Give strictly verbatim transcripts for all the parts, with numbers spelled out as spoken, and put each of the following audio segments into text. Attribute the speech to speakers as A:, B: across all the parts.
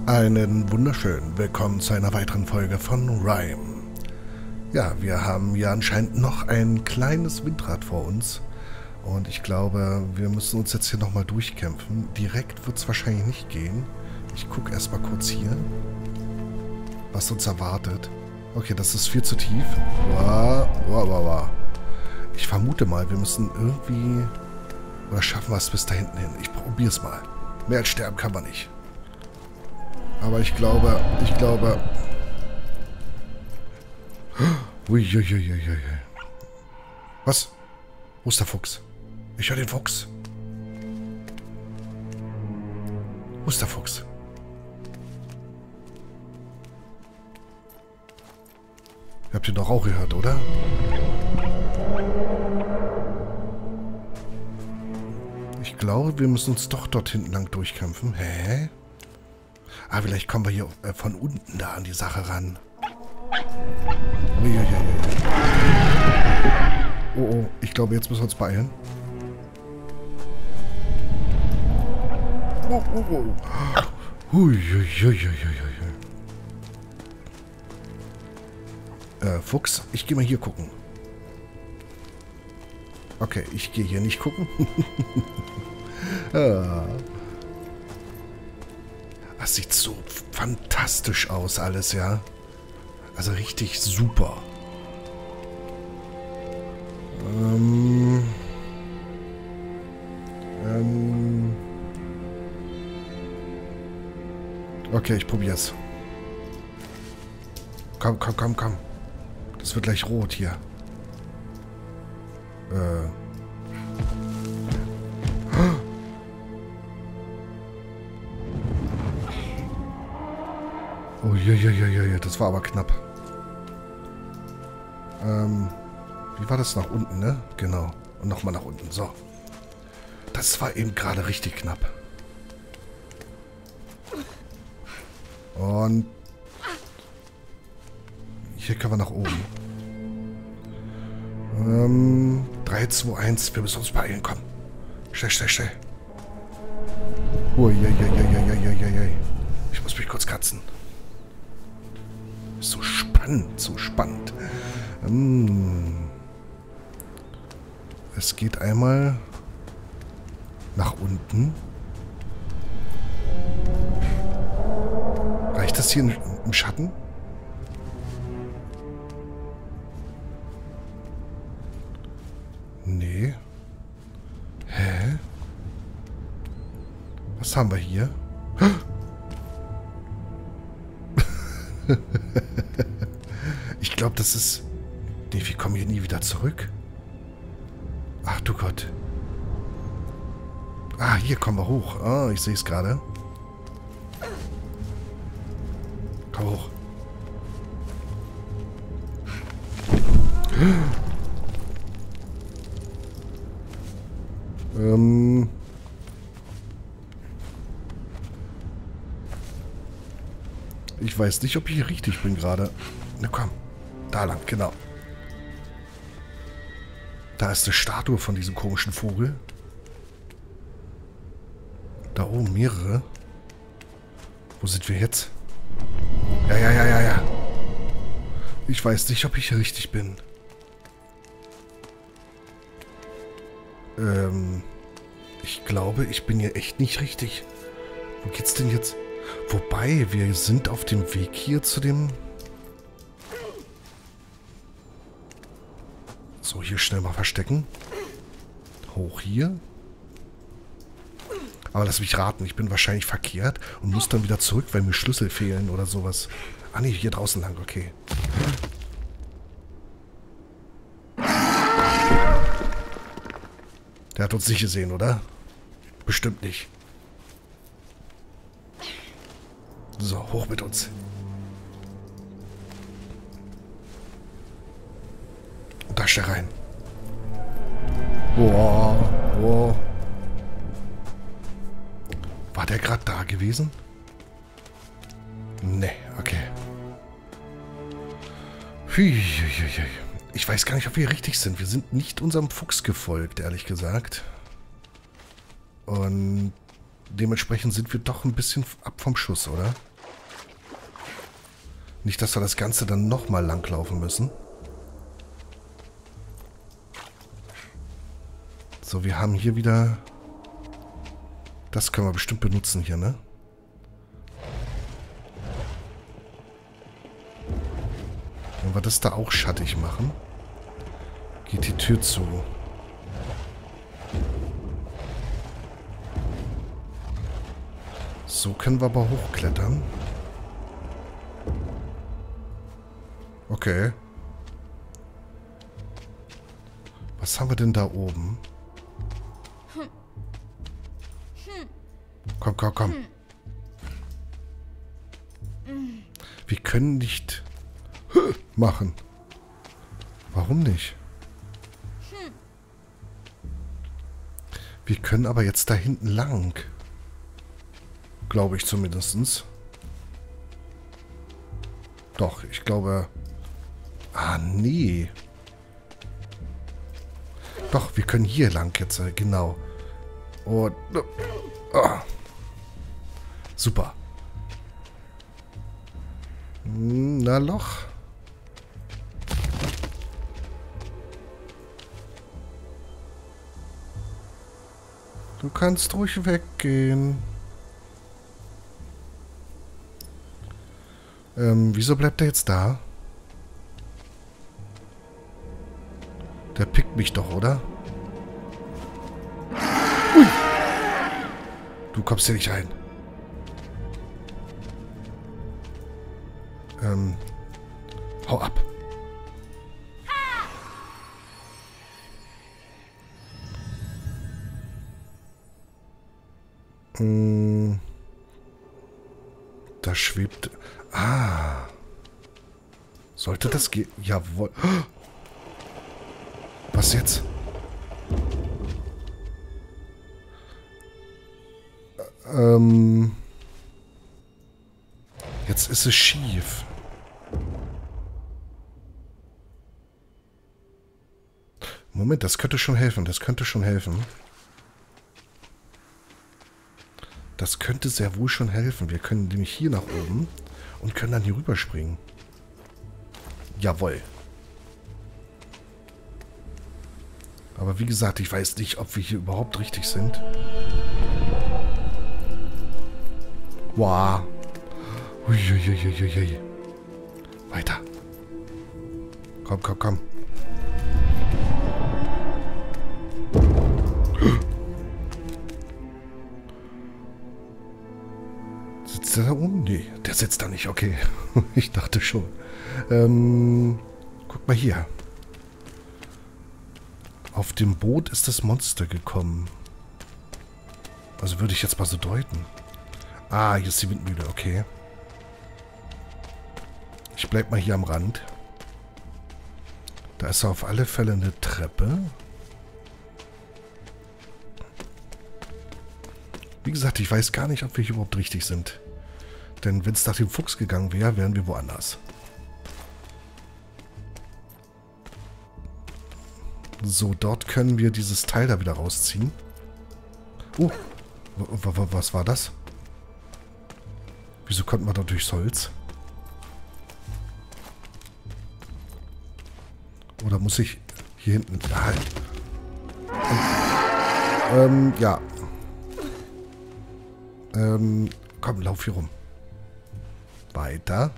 A: Einen wunderschönen Willkommen zu einer weiteren Folge von Rime. Ja, wir haben ja anscheinend noch ein kleines Windrad vor uns. Und ich glaube, wir müssen uns jetzt hier nochmal durchkämpfen. Direkt wird es wahrscheinlich nicht gehen. Ich gucke erstmal kurz hier, was uns erwartet. Okay, das ist viel zu tief. Wow, wow, wow, wow. Ich vermute mal, wir müssen irgendwie... Oder schaffen wir es bis da hinten hin? Ich probiere es mal. Mehr als sterben kann man nicht. Aber ich glaube, ich glaube... Uiuiuiui. Was? Wo ist der Fuchs? Ich höre den Fuchs. Wo ist der Fuchs? Ihr habt ihn doch auch gehört, oder? Ich glaube, wir müssen uns doch dort hinten lang durchkämpfen. Hä? Ah, vielleicht kommen wir hier äh, von unten da an die Sache ran. Uiuiui. Oh, oh. Ich glaube, jetzt müssen wir uns beeilen. Oh, oh, oh. Uiuiuiui. Äh, Fuchs, ich gehe mal hier gucken. Okay, ich gehe hier nicht gucken. ah. Das sieht so fantastisch aus alles, ja. Also richtig super. Ähm... Ähm... Okay, ich probier's. Komm, komm, komm, komm. Das wird gleich rot hier. Äh... Oh, je, je, je, je, das war aber knapp. Ähm, wie war das? Nach unten, ne? Genau. Und nochmal nach unten. So. Das war eben gerade richtig knapp. Und hier können wir nach oben. Ähm, drei, zwei, eins. Wir müssen uns beeilen. Komm. Schnell, schnell, schnell. Oh, je, je, je, je, je, je, je. Ich muss mich kurz kratzen. So spannend, so spannend. Hm. Es geht einmal nach unten. Reicht das hier im Schatten? Nee. Hä? Was haben wir hier? Ich glaube, das ist... Nee, wir kommen hier nie wieder zurück. Ach du Gott. Ah, hier kommen wir hoch. Ah, ich sehe es gerade. Komm hoch. ähm... Ich weiß nicht, ob ich hier richtig bin gerade. Na komm. Da lang, genau. Da ist eine Statue von diesem komischen Vogel. Da oben mehrere. Wo sind wir jetzt? Ja, ja, ja, ja, ja. Ich weiß nicht, ob ich hier richtig bin. Ähm... Ich glaube, ich bin hier echt nicht richtig. Wo geht's denn jetzt? Wobei, wir sind auf dem Weg hier zu dem... So, hier schnell mal verstecken. Hoch hier. Aber lass mich raten, ich bin wahrscheinlich verkehrt und muss dann wieder zurück, weil mir Schlüssel fehlen oder sowas. Ah ne, hier draußen lang, okay. Der hat uns nicht gesehen, oder? Bestimmt nicht. So, hoch mit uns. Und da schnell rein. Boah, boah. War der gerade da gewesen? Nee, okay. Ich weiß gar nicht, ob wir richtig sind. Wir sind nicht unserem Fuchs gefolgt, ehrlich gesagt. Und dementsprechend sind wir doch ein bisschen ab vom Schuss, oder? Nicht, dass wir das Ganze dann nochmal langlaufen müssen. So, wir haben hier wieder... Das können wir bestimmt benutzen hier, ne? Wenn wir das da auch schattig machen, geht die Tür zu. So können wir aber hochklettern. Okay. Was haben wir denn da oben? Komm, komm, komm. Wir können nicht machen. Warum nicht? Wir können aber jetzt da hinten lang. Glaube ich zumindest. Doch, ich glaube... Ah, nee. Doch, wir können hier lang jetzt, genau. Und... Oh. Super. Na, Loch. Du kannst ruhig weggehen. Ähm, wieso bleibt er jetzt da? Der pickt mich doch, oder? Ui. Du kommst hier nicht rein. Ähm, hau ab. Hm. Da schwebt... Ah. Sollte das gehen? Jawohl. Was jetzt? Ähm. Jetzt ist es schief. Moment, das könnte schon helfen. Das könnte schon helfen. Das könnte sehr wohl schon helfen. Wir können nämlich hier nach oben und können dann hier rüberspringen. Jawohl. Aber wie gesagt, ich weiß nicht, ob wir hier überhaupt richtig sind. Wow. Uiuiuiui. Weiter. Komm, komm, komm. Sitzt der da oben? Nee, der sitzt da nicht. Okay. Ich dachte schon. Ähm, guck mal hier. Auf dem Boot ist das Monster gekommen. Also würde ich jetzt mal so deuten. Ah, hier ist die Windmühle. Okay. Ich bleib mal hier am Rand. Da ist auf alle Fälle eine Treppe. Wie gesagt, ich weiß gar nicht, ob wir hier überhaupt richtig sind. Denn wenn es nach dem Fuchs gegangen wäre, wären wir woanders. So, dort können wir dieses Teil da wieder rausziehen. Oh, was war das? Wieso konnten wir da durchs Holz? Oder muss ich hier hinten... Ah, ähm, ja. Ähm, komm, lauf hier rum. Weiter.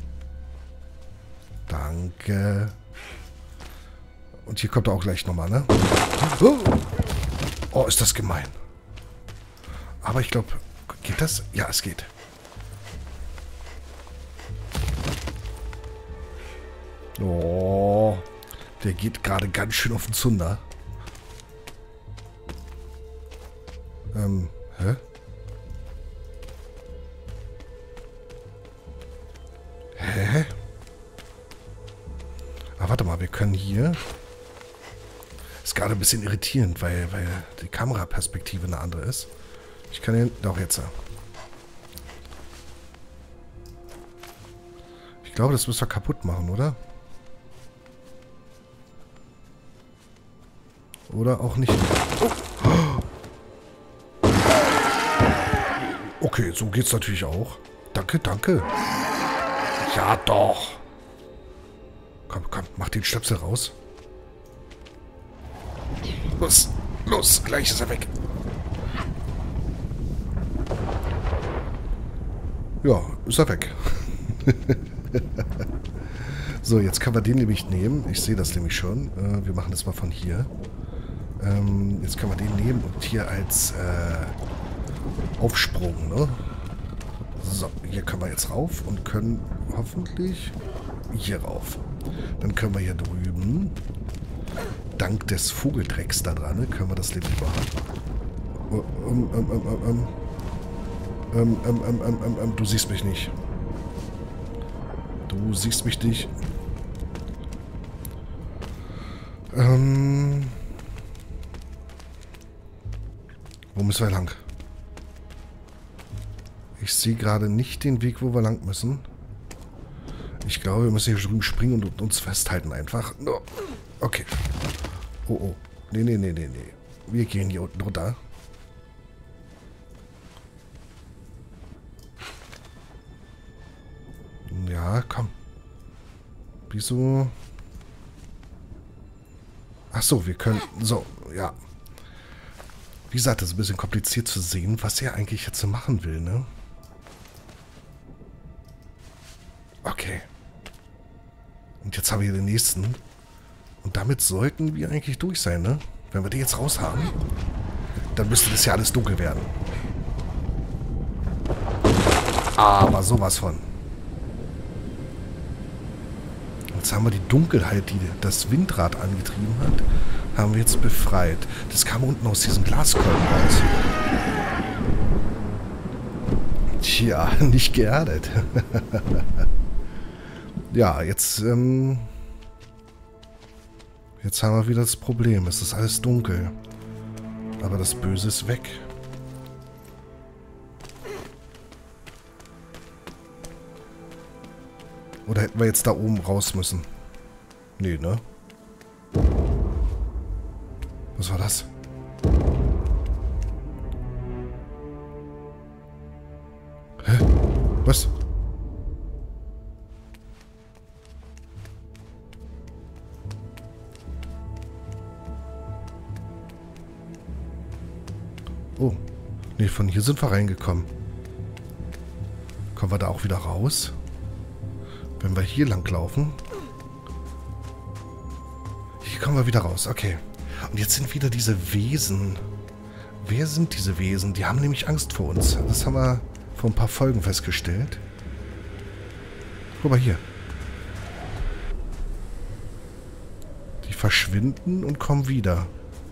A: Danke. Und hier kommt er auch gleich nochmal, ne? Oh. Oh, ist das gemein. Aber ich glaube, geht das? Ja, es geht. Oh, der geht gerade ganz schön auf den Zunder. Ähm, hä? Hä? Ah, warte mal, wir können hier... Ist gerade ein bisschen irritierend, weil, weil die Kameraperspektive eine andere ist. Ich kann hier... Doch, jetzt. Ich glaube, das müssen wir kaputt machen, oder? Oder auch nicht. Oh. Okay, so geht's natürlich auch. Danke, danke. Ja, doch. Komm, komm, mach den Stöpsel raus. Los, los, gleich ist er weg. Ja, ist er weg. So, jetzt können wir den nämlich nehmen. Ich sehe das nämlich schon. Äh, wir machen das mal von hier. Ähm, jetzt können wir den nehmen und hier als äh, Aufsprung, ne? So, hier können wir jetzt rauf und können hoffentlich hier rauf. Dann können wir hier drüben, dank des Vogeldrecks da dran, können wir das nämlich machen. Oh, um, um, um, um, um. Ähm, ähm, ähm, ähm, ähm, ähm, du siehst mich nicht. Du siehst mich nicht. Ähm. Wo müssen wir lang? Ich sehe gerade nicht den Weg, wo wir lang müssen. Ich glaube, wir müssen hier drüben springen und uns festhalten einfach. Okay. Oh, oh. Nee, nee, nee, nee, nee. Wir gehen hier unten runter. Ja, komm. Wieso? Ach so, wir können... So, ja. Wie gesagt, das ist ein bisschen kompliziert zu sehen, was er eigentlich jetzt machen will, ne? Okay. Und jetzt haben wir hier den nächsten. Und damit sollten wir eigentlich durch sein, ne? Wenn wir den jetzt raus haben, dann müsste das ja alles dunkel werden. Aber sowas von. Jetzt haben wir die Dunkelheit, die das Windrad angetrieben hat, haben wir jetzt befreit. Das kam unten aus diesem Glaskolben raus. Tja, nicht geerdet. Ja, jetzt, ähm... Jetzt haben wir wieder das Problem. Es ist alles dunkel. Aber das Böse ist weg. Oder hätten wir jetzt da oben raus müssen? Nee, ne? Was war das? Hä? Was? Oh. Nee, von hier sind wir reingekommen. Kommen wir da auch wieder raus? Wenn wir hier lang laufen. Hier kommen wir wieder raus. Okay. Und jetzt sind wieder diese Wesen. Wer sind diese Wesen? Die haben nämlich Angst vor uns. Das haben wir vor ein paar Folgen festgestellt. Guck mal hier. Die verschwinden und kommen wieder.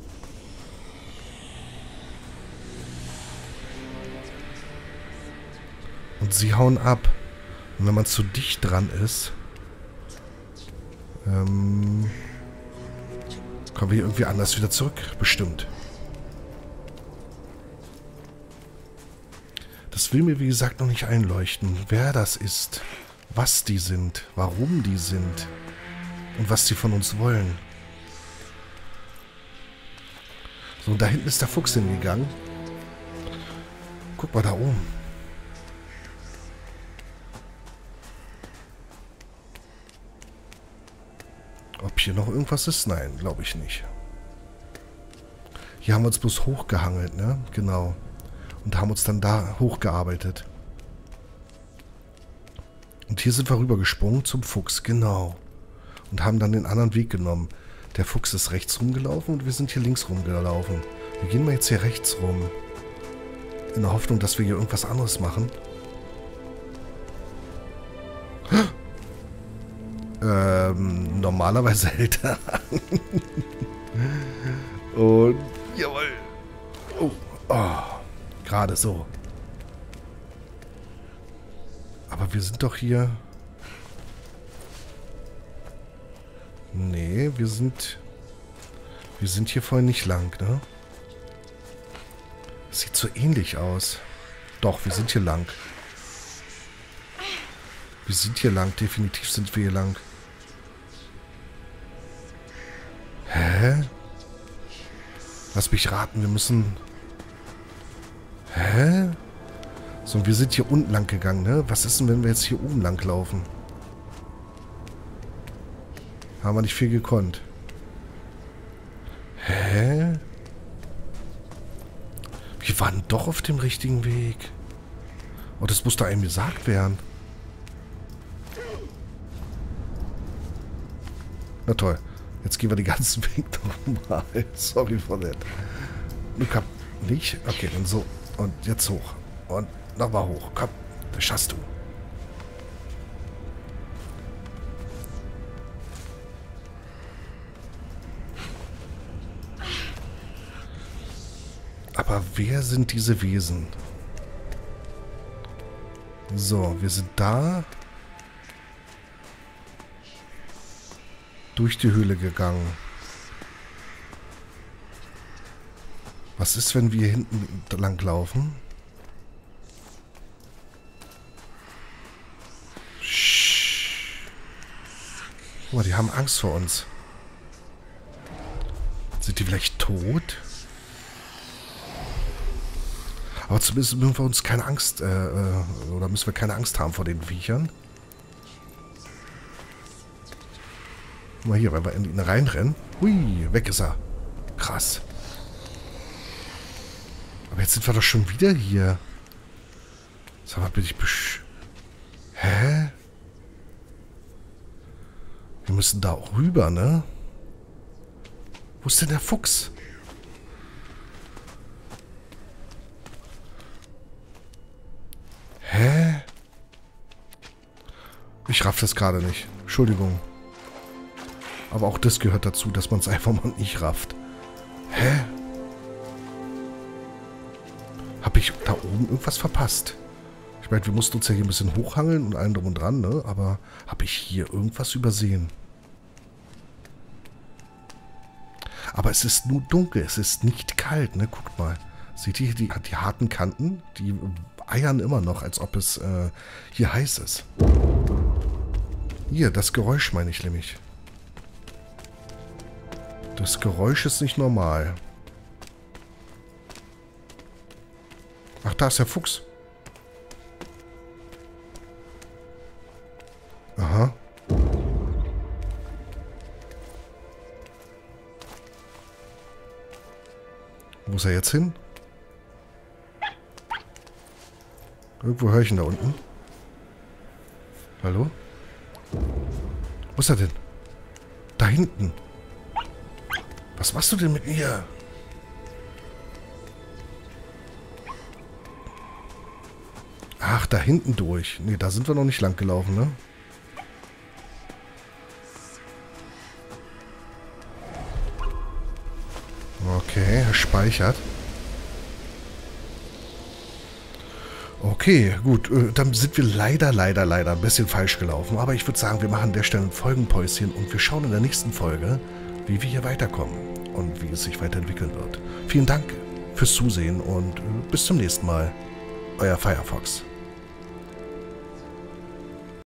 A: Und sie hauen ab. Und wenn man zu dicht dran ist, ähm, kommen wir irgendwie anders wieder zurück. Bestimmt. Das will mir, wie gesagt, noch nicht einleuchten. Wer das ist, was die sind, warum die sind und was sie von uns wollen. So, und da hinten ist der Fuchs hingegangen. Guck mal da oben. Ob hier noch irgendwas ist? Nein, glaube ich nicht. Hier haben wir uns bloß hochgehangelt, ne? Genau. Und haben uns dann da hochgearbeitet. Und hier sind wir rübergesprungen zum Fuchs, genau. Und haben dann den anderen Weg genommen. Der Fuchs ist rechts rumgelaufen und wir sind hier links rumgelaufen. Wir gehen mal jetzt hier rechts rum. In der Hoffnung, dass wir hier irgendwas anderes machen. Ähm, normalerweise hält er an. Und, jawohl. Oh, oh, gerade so. Aber wir sind doch hier... Nee, wir sind... Wir sind hier vorhin nicht lang, ne? Das sieht so ähnlich aus. Doch, wir sind hier lang. Wir sind hier lang. Definitiv sind wir hier lang. Hä? Lass mich raten, wir müssen... Hä? So, wir sind hier unten lang gegangen, ne? Was ist denn, wenn wir jetzt hier oben lang laufen? Haben wir nicht viel gekonnt. Hä? Wir waren doch auf dem richtigen Weg. Oh, das muss da einem gesagt werden. Na toll. Jetzt gehen wir den ganzen Weg nochmal. Sorry for that. Du komm. Nicht? Okay, dann so. Und jetzt hoch. Und nochmal hoch. Komm. Das schaffst du. Aber wer sind diese Wesen? So, wir sind da durch die Höhle gegangen. Was ist, wenn wir hinten lang laufen? Guck mal, die haben Angst vor uns. Sind die vielleicht tot? Aber zumindest müssen wir uns keine Angst, äh, oder müssen wir keine Angst haben vor den Viechern. Guck mal hier, wenn wir in ihn reinrennen. Hui, weg ist er. Krass. Aber jetzt sind wir doch schon wieder hier. Sag mal, bin ich besch... Hä? Wir müssen da auch rüber, ne? Wo ist denn der Fuchs? Hä? Ich raff das gerade nicht. Entschuldigung. Aber auch das gehört dazu, dass man es einfach mal nicht rafft. Hä? Habe ich da oben irgendwas verpasst? Ich meine, wir mussten uns ja hier ein bisschen hochhangeln und allen drum und dran, ne? Aber habe ich hier irgendwas übersehen? Aber es ist nur dunkel, es ist nicht kalt, ne? Guckt mal. Seht ihr hier die, die harten Kanten? Die eiern immer noch, als ob es äh, hier heiß ist. Hier, das Geräusch meine ich nämlich. Das Geräusch ist nicht normal. Ach, da ist der Fuchs. Aha. Wo ist er jetzt hin? Irgendwo höre ich ihn da unten. Hallo? Wo ist er denn? Da hinten. Was machst du denn mit mir? Ach, da hinten durch. Ne, da sind wir noch nicht lang gelaufen, ne? Okay, er speichert. Okay, gut. Äh, dann sind wir leider, leider, leider ein bisschen falsch gelaufen. Aber ich würde sagen, wir machen an der Stelle ein Folgenpäuschen und wir schauen in der nächsten Folge, wie wir hier weiterkommen und wie es sich weiterentwickeln wird. Vielen Dank fürs Zusehen und äh, bis zum nächsten Mal. Euer Firefox.